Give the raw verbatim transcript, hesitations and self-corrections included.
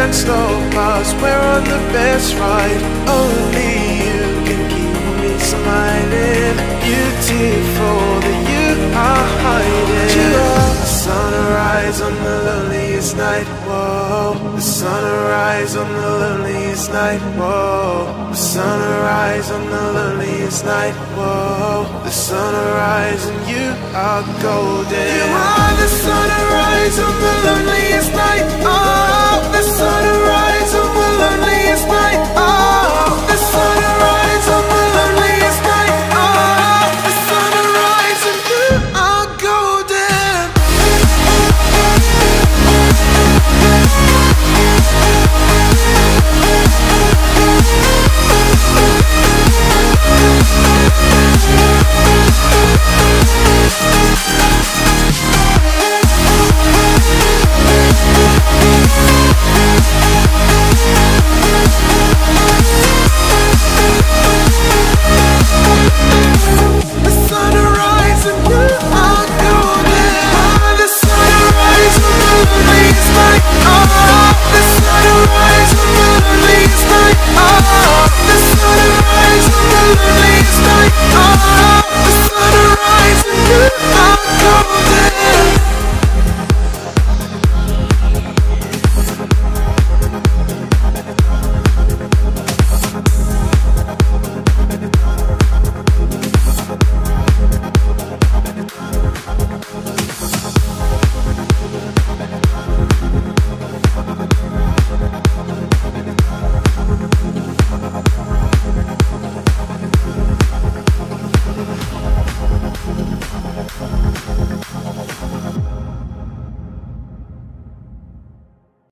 can't stop us, we're on the best ride. Only you can keep me smiling. Beautiful that you are hiding. You are the sunrise on the loneliest night, whoa. The sunrise on the loneliest night, whoa. The sunrise on the loneliest night, whoa. The sunrise and you are golden. You are the sunrise on the loneliest night, oh. The sunrise on the loneliest night,